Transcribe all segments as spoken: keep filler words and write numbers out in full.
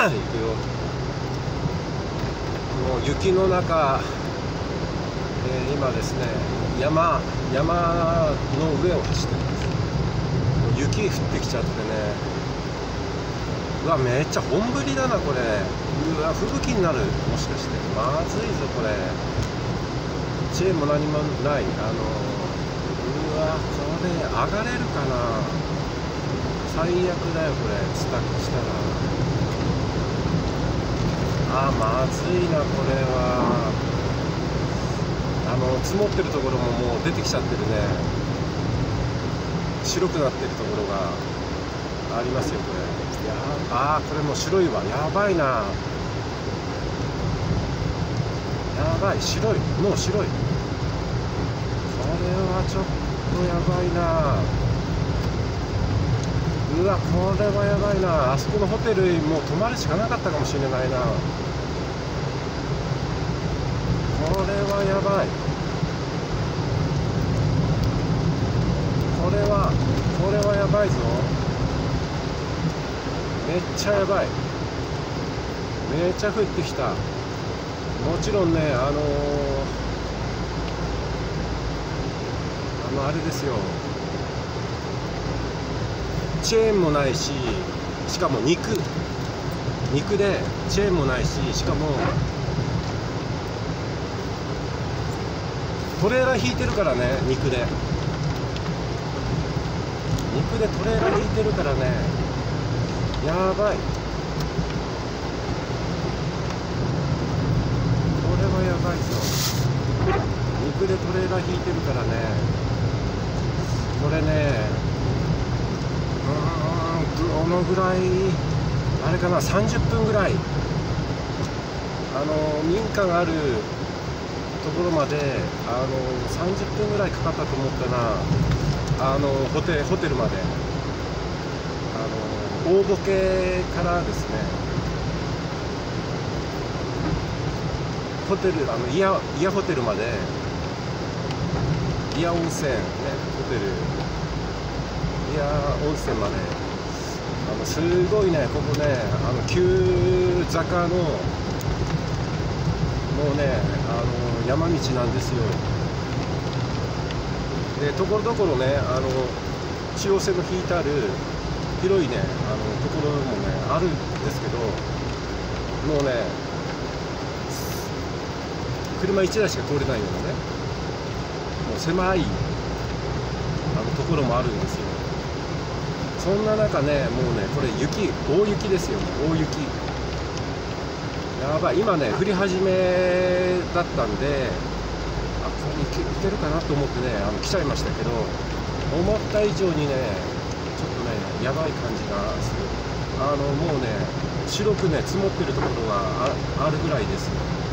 行くよ。もう雪の中、えー、今ですね、山山の上を走ってるんです。雪降ってきちゃってね、うわめっちゃ本降りだなこれ。うわ吹雪になる、もしかしてまずいぞこれ。チェーンも何もない。あのうわこれ上がれるかな。最悪だよこれ、スタックしたら。あーまずいなこれは。あの積もってるところももう出てきちゃってるね。白くなってるところがありますよこれ。いやあーこれもう白いわ。やばいな、やばい、白い、もう白い。これはちょっとやばいな。うわこれはやばいな。あそこのホテルもう泊まるしかなかったかもしれないな。これはやばい。これはこれはやばいぞ。めっちゃやばい。めっちゃ降ってきた。もちろんね、あのー、あのあれですよ、チェーンもないし、しかも肉肉でチェーンもないし、しかもトレーラー引いてるからね。肉で肉でトレーラー引いてるからね、やばい。これはやばいぞ。肉でトレーラー引いてるからね。これね、うーんどのぐらいあれかな、さんじゅっぷんぐらい、あの民家があるところまであのさんじゅっぷんぐらいかかったと思ったな。あのホテルホテルまで、あの大ボケからですね、ホテル、あのイヤイヤホテルまで、イヤ温泉ね、ホテルイヤ温泉まで、あのすごいね、ここね、あの急坂のもうね、あの山道なんですよ。でところどころね、あの中央線の引いてある広いね、あのところもねあるんですけど、もうね車いちだいしか通れないようなね、もう狭いあのところもあるんですよ。そんな中ね、もうねこれ雪、大雪ですよ、大雪。やばい、今ね降り始めだったんで、あこれいけ、いけるかなと思ってね、あの来ちゃいましたけど、思った以上にねちょっとねやばい感じがする。あのもうね白くね積もってるところが あ, あるぐらいです。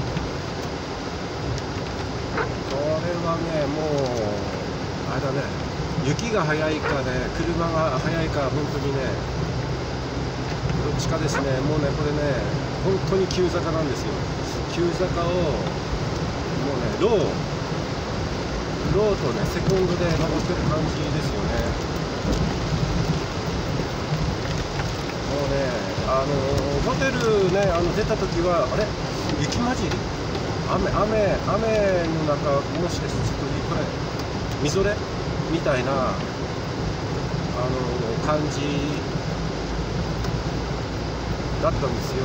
これはねもうあれだね、雪が速いかね車が速いか、本当にねどっちかですね。もうねこれね本当に急坂なんですよ。急坂をもうねローローとねセコンドで登ってる感じですよね。もうねあのホテルね、あの出た時はあれ雪混じり、雨雨雨の中、もしかしてちょっとこれみぞれみたいなあの感じだったんですよ。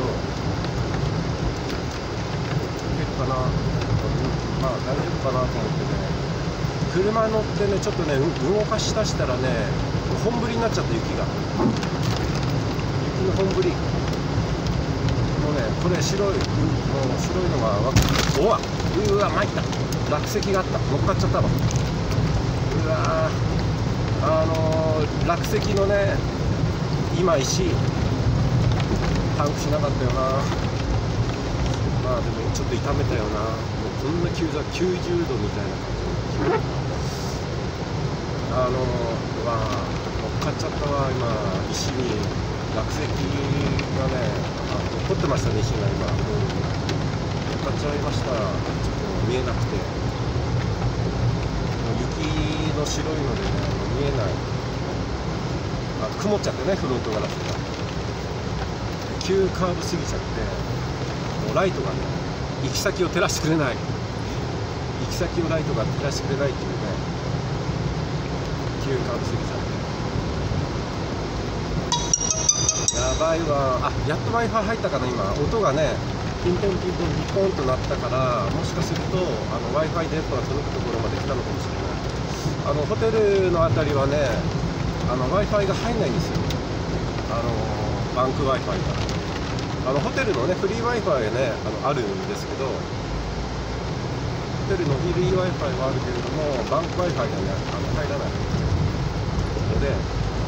いけるかな、まあ大丈夫かなと思ってね、車乗ってねちょっとね動かしだしたらね本降りになっちゃって、雪が雪の本降り、もうねこれ白い、もう白いのがわかる。おわうわ参った、落石があった、乗っかっちゃったわ。うわあのー、落石のね今石パンクしなかったよな。まあでもちょっと痛めたよな。もうこんな急座きゅうじゅうどみたいな感じの、あのー、うわ乗っかっちゃったわ今、石に落石がね、あ、取ってましたね石が今、もう乗っかっちゃいました。ちょっと見えなくて、雪の白いのでね見えない。あ曇っちゃってね、フロントガラスが急カーブ過ぎちゃって、もうライトがね行き先を照らしてくれない、行き先をライトが照らしてくれないっていうね、急カーブ過ぎちゃって、やばいわ。あ、やっと Wi-Fi 入ったかな。今音がねピンポンピンポンピンポンとなったから、もしかするとあの Wi-Fi 電波が届くところまで来たのかもしれない。あのホテルの辺りはね、あの Wi-Fi が入んないんですよ。あのバンク Wi-Fi が、あのホテルのねフリー Wi-Fi がね あのあるんですけど、ホテルのフリー Wi-Fi はあるけれども、バンク Wi-Fi がねあの入らないので、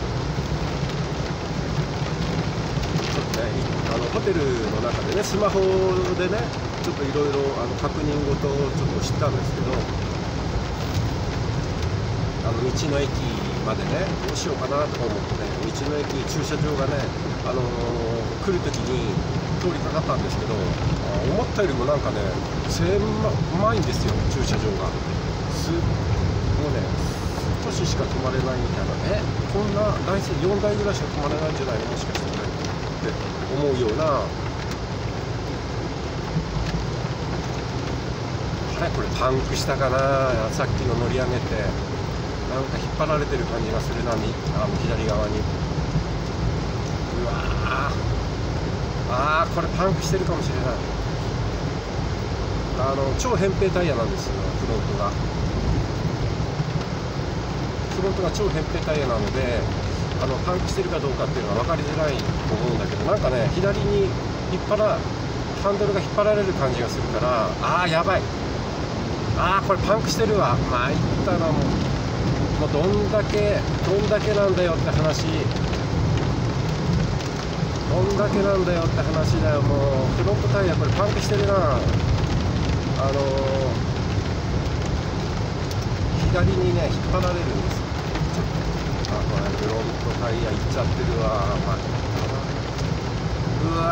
ちょっとねあのホテルの中でねスマホでねちょっといろいろ確認事をちょっと知ったんですけど、あの道の駅までねどうしようかなとか思ってね、道の駅駐車場がね、あのー、来る時に通りかかったんですけど、思ったよりもなんかね狭いんですよ、駐車場が。すもうね少ししか止まれないみたいな、えこんな台数よんだいぐらいしか止まれないんじゃないの、もしかしてねって思うような、あれこれパンクしたかな、さっきの乗り上げてなんか引っ張られてる感じがするな、みあの左側に。うわーあーこれパンクしてるかもしれない。あの超扁平タイヤなんですよ、フロントが。フロントが超扁平タイヤなので、あのパンクしてるかどうかっていうのは分かりづらいと思うんだけど、なんかね左に引っ張らハンドルが引っ張られる感じがするから、あーやばい、あーこれパンクしてるわ、参ったな。もうもうどんだけどんだけなんだよって話、どんだけなんだよって話だよ。もうフロントタイヤこれパンクしてるな。あのー、左にね引っ張られるんですよ。あこれフロントタイヤいっちゃってるわ。まあ、うわ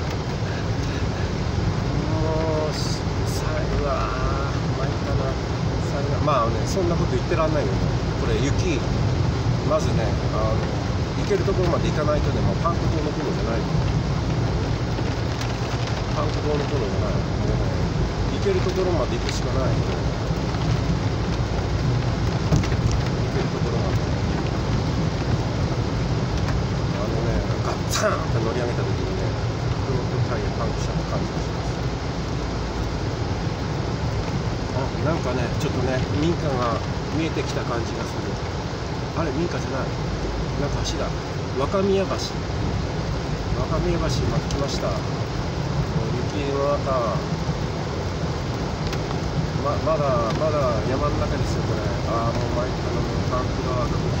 もうさうわ参ったな。まあねそんなこと言ってらんないよ。これ雪まずねあの行けるところまで行かないとね、もうパンクどうのこうのじゃない、パンクどうのこうのじゃない、もうね行けるところまで行くしかない、行けるところまで。あのねガッツンって乗り上げた時にねフロントタイヤパンクしちゃった感じがします。あなんかねちょっとね民家が見えてきた感じがする。あれ民家じゃない、なんか橋だ、若宮橋、若宮橋まで来ました。雪の中、ままだまだ山の中ですよこれ。ああもう参ったの、パンクだ、